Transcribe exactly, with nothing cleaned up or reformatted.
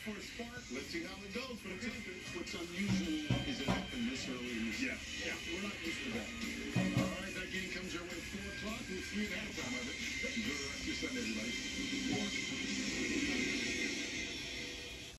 for a spark. Let's see how it goes for the Panthers. What's unusual is